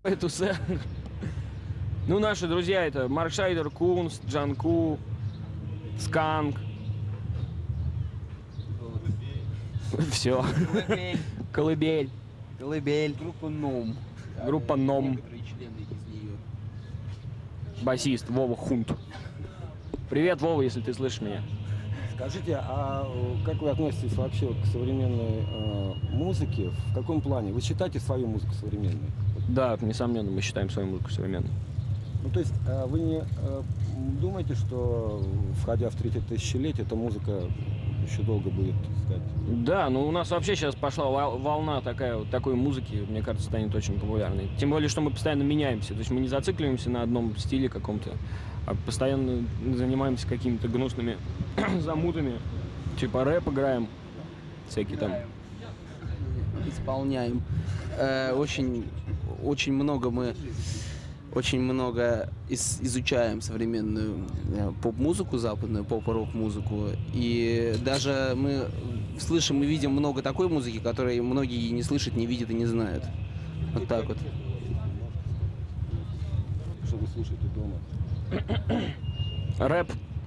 Тусе. Ну, наши друзья это Маркшайдер, Кунс, Джанку, Сканк. Все. Колыбель. Колыбель. Группа Ном. Группа Ном. Некоторые члены из нее. Басист Вова Хунт. Привет, Вова, если ты слышишь меня. Скажите, а как вы относитесь вообще к современной музыке? В каком плане? Вы считаете свою музыку современной? Да, несомненно, мы считаем свою музыку современной. Ну, то есть вы не думаете, что, входя в третье тысячелетие, эта музыка еще долго будет, так сказать? Да, ну у нас вообще сейчас пошла волна такой музыки, мне кажется, станет очень популярной. Тем более, что мы постоянно меняемся. То есть мы не зацикливаемся на одном стиле каком-то, а постоянно занимаемся какими-то гнусными замутами. Типа рэп играем, всякие там. Исполняем. Очень много изучаем современную поп-музыку, западную поп-рок-музыку. И даже мы слышим и видим много такой музыки, которой многие не слышат, не видят и не знают. Вот так вот. Что вы слушаете дома? Рэп.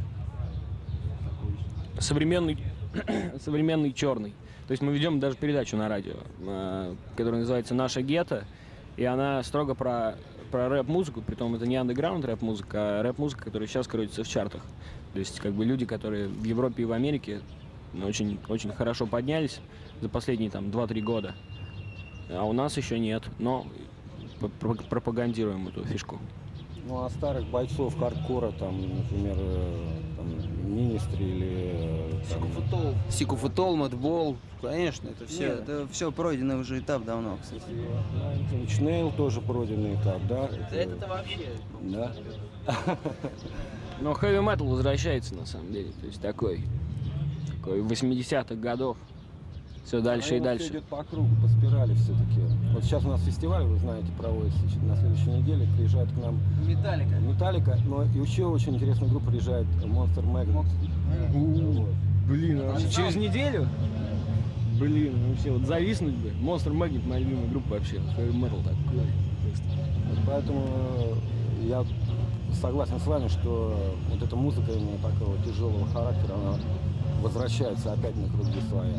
Современный черный. То есть мы ведем даже передачу на радио, которая называется «Наша гетто», и она строго про рэп-музыку, притом это не андеграунд рэп-музыка, а рэп-музыка, которая сейчас крутится в чартах. То есть как бы люди, которые в Европе и в Америке очень, очень хорошо поднялись за последние там 2-3 года, а у нас еще нет, но пропагандируем эту фишку. Ну, а старых бойцов хардкора, там, например, Министри или... Сикуфутол, Мэтбол, конечно, это все пройденный уже этап давно, кстати. Чнейл тоже пройденный этап, да? Это вообще... Да. Но хэви-метал возвращается на самом деле, то есть такой 80-х годов. Все дальше и дальше. Идет по кругу, по спирали все-таки. Вот сейчас у нас фестиваль, вы знаете, проводится на следующей неделе. Приезжает к нам Металлика, но и еще очень интересная группа приезжает, Monster Magnet. Блин, а через неделю? Блин, вообще вот зависнуть бы. Monster Magnet, моя любимая группа вообще. Heavy metal такой. Поэтому я согласен с вами, что вот эта музыка именно такого тяжелого характера, она возвращается опять на круги своя.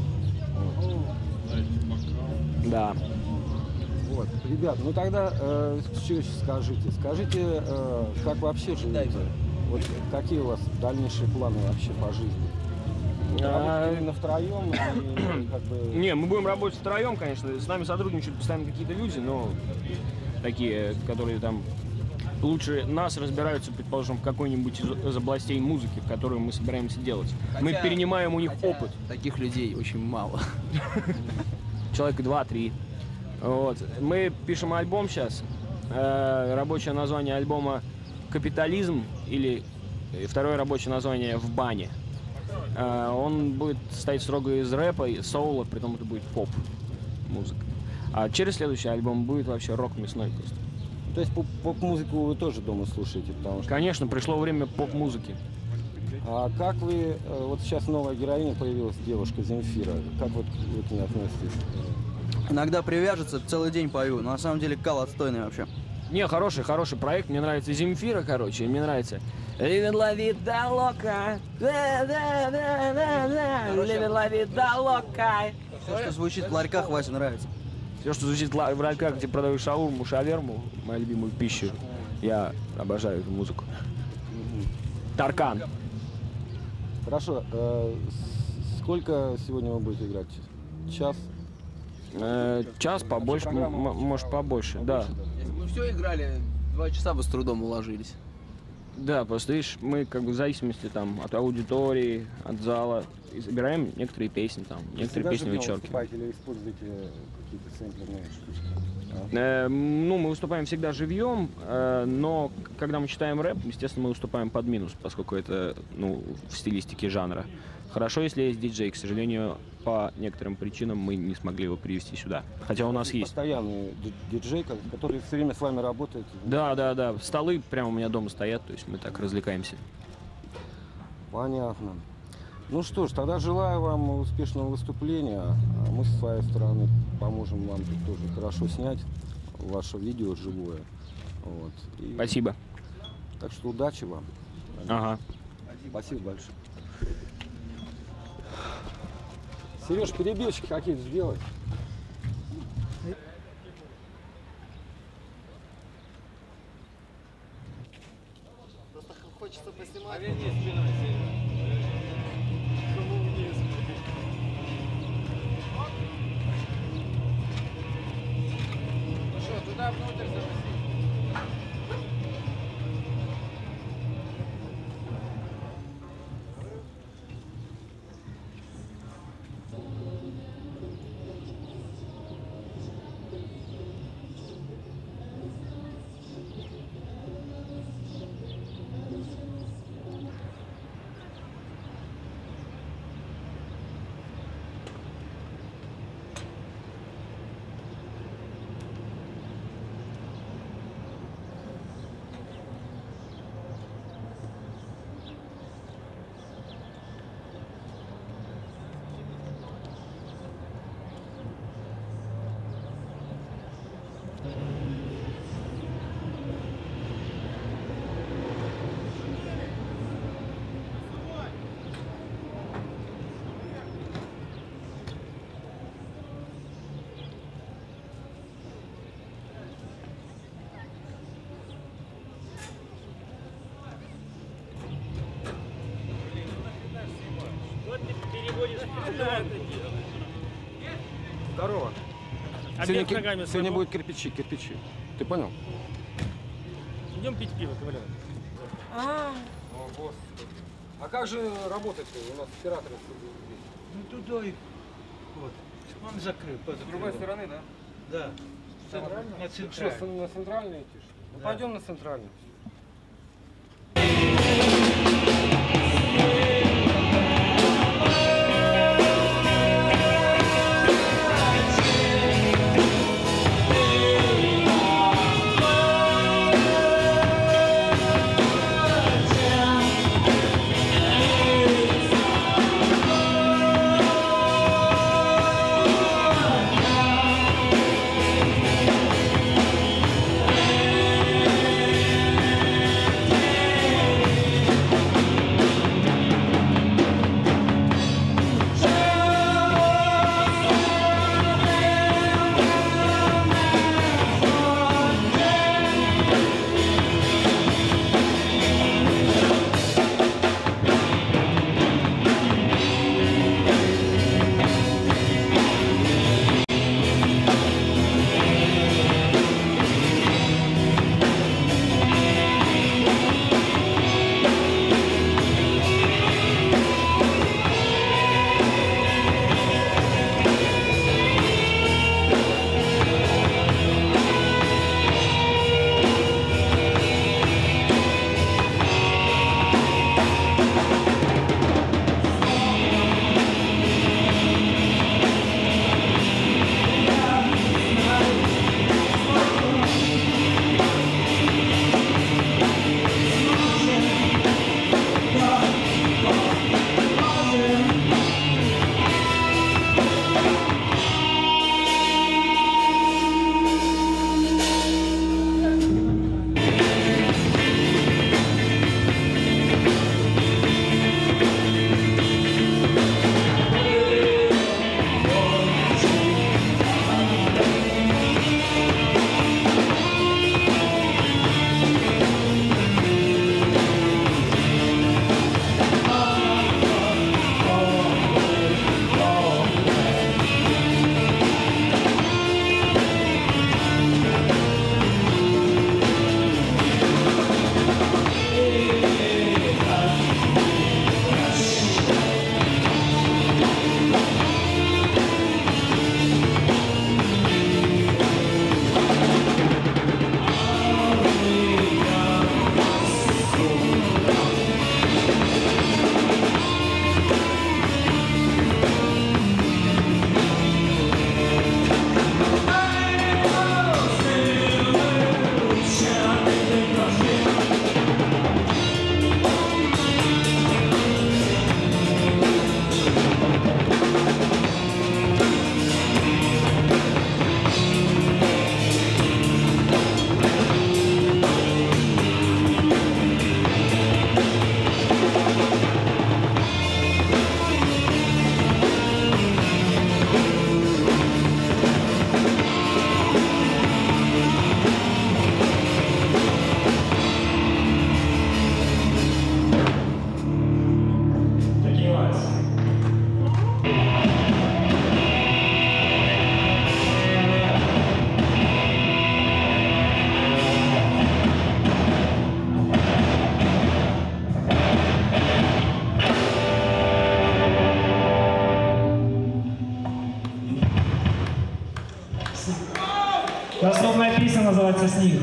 Да. Вот, ребят, ну тогда что еще скажите, как вообще живете? Вот какие у вас дальнейшие планы вообще по жизни? Именно втроем? Не, мы будем работать втроем, конечно. С нами сотрудничают постоянно какие-то люди, но такие, которые там лучше нас разбираются, предположим, в какой-нибудь из областей музыки, в которую мы собираемся делать. Мы перенимаем у них опыт. Таких людей очень мало. Человек 2-3. Вот. Мы пишем альбом сейчас. Рабочее название альбома «Капитализм» или второе рабочее название «В бане». Он будет состоять строго из рэпа и соула, притом это будет поп-музыка. А через следующий альбом будет вообще рок мясной просто. То есть поп-музыку вы тоже дома слушаете? Потому что... Конечно, пришло время поп-музыки. А как вы, вот сейчас новая героиня появилась, девушка Земфира, как вот вы к ней относитесь? Иногда привяжется, целый день пою, но на самом деле кал отстойный вообще. Не, хороший проект, мне нравится Земфира, короче, мне нравится. Living la vida loca, living la vida loca. Все, что звучит в ларьках, Вася нравится. Все, что звучит в ларьках, где продают шаурму, шаверму, мою любимую пищу, я обожаю эту музыку. Таркан. Хорошо, сколько сегодня вы будете играть? Час? Час, побольше, может побольше, да. Если бы мы все играли, 2 часа бы с трудом уложились. Да, просто видишь, мы как бы в зависимости там от аудитории, от зала играем некоторые песни там, некоторые песни вычеркиваем. Или используете какие-то сэмплерные штучки? Ну, мы выступаем всегда живьем, но когда мы читаем рэп, естественно, мы выступаем под минус, поскольку это, ну, в стилистике жанра. Хорошо, если есть диджей, к сожалению, по некоторым причинам мы не смогли его привести сюда. Хотя у нас есть. Постоянный диджей, который все время с вами работает. Да. Столы прямо у меня дома стоят, то есть мы так развлекаемся. Понятно. Ну что ж, тогда желаю вам успешного выступления. А мы со своей стороны поможем вам тут тоже хорошо снять. ваше видео живое. Вот. И Спасибо. так что удачи вам. Ага. Спасибо большое. Сереж, перебежки какие-то сделай. Просто хочется поснимать. Ну что, туда внутрь заноси. Здорово. Сегодня будет кирпичи. Ты понял? Идем пить пиво, коваляр. О, Господи. А как же работать-то? У нас операторы здесь. Ну туда и вот. Он закрыл. С другой стороны, да? Да. На Что, центральной. на центральный идти? Ну, Да. пойдем на центральный. Наступная песня называется «Снег».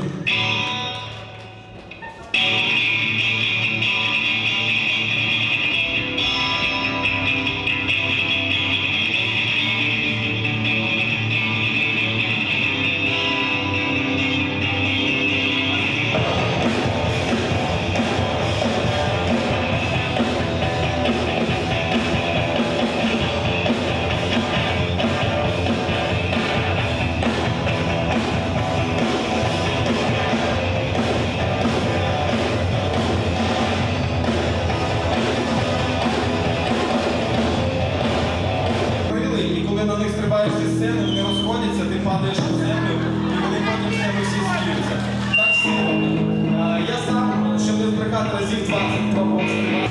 І коли на них стрибаєш зі сцени, вони розходяться, ти падаєш на землю, і вони потім з тебе всі сміються. Так само. Я сам, щоб не збрехати, разів 20 пробував стрибати.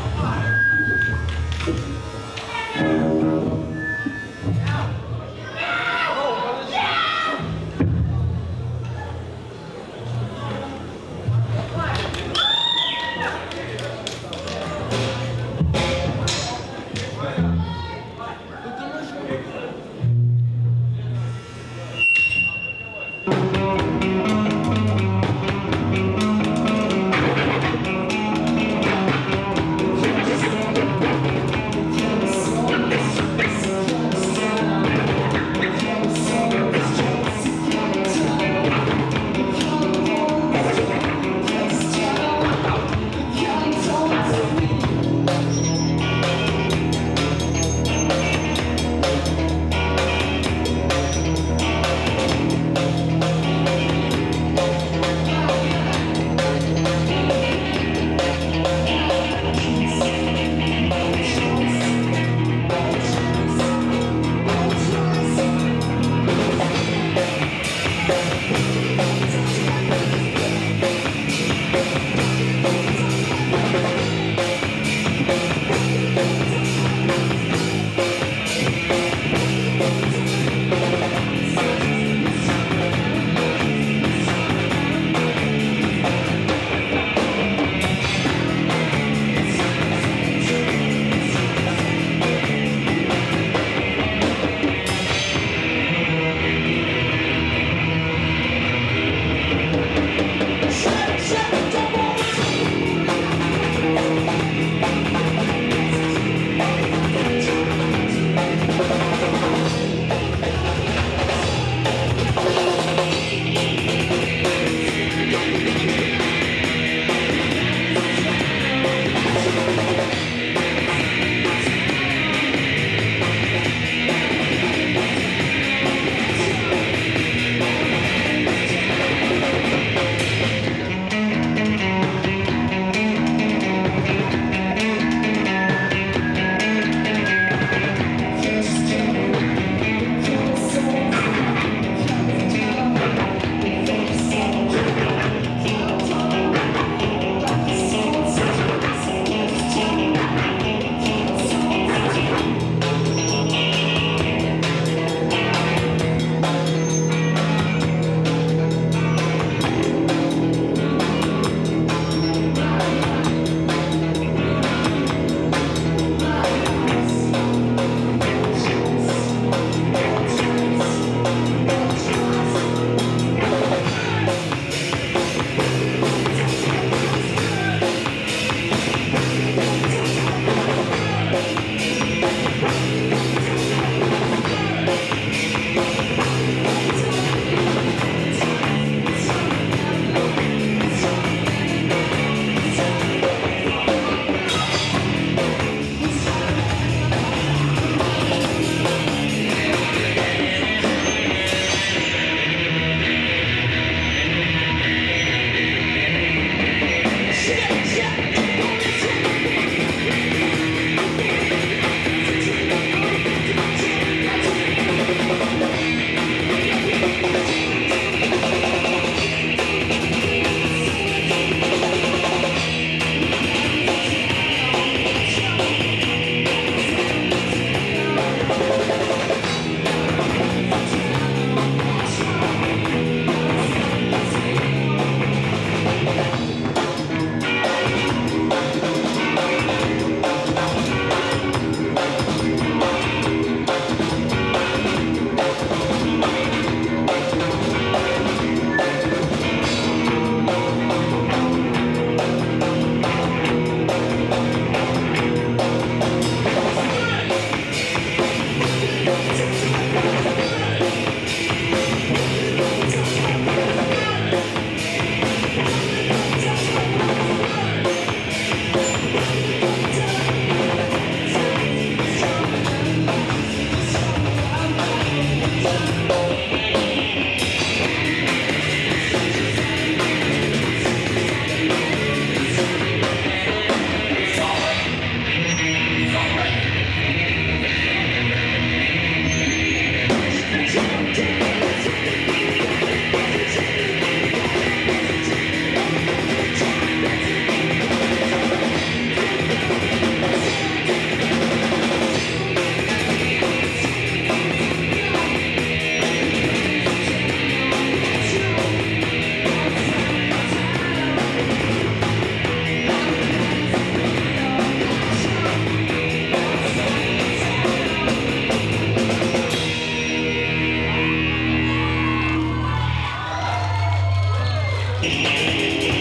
Thank